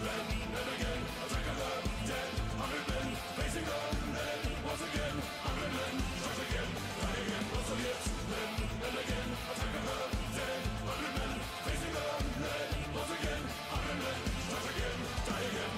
men, and again, attack of the dead. 100 men, facing the lead. Once again, 100 men, strike again, die again. The Soviets, men, and again, attack of the dead. 100 men, facing the lead. Once again, 100 men, strike again, die again.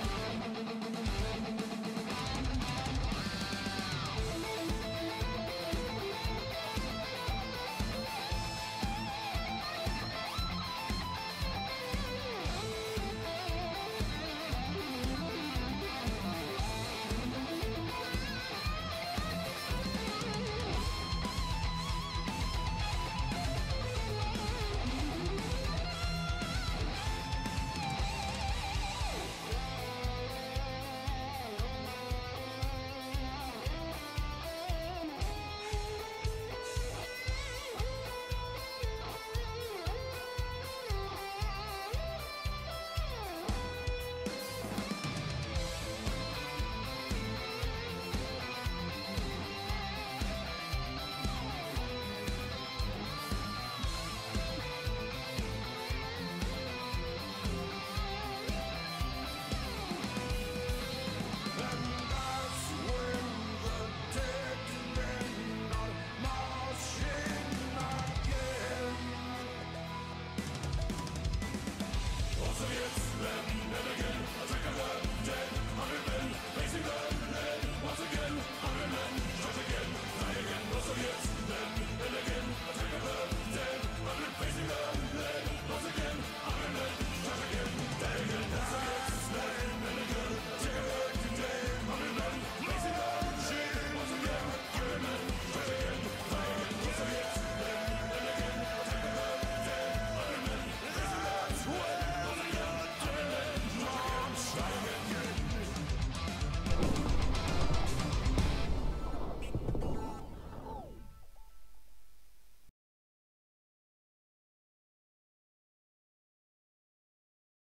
Soviets, men, and again,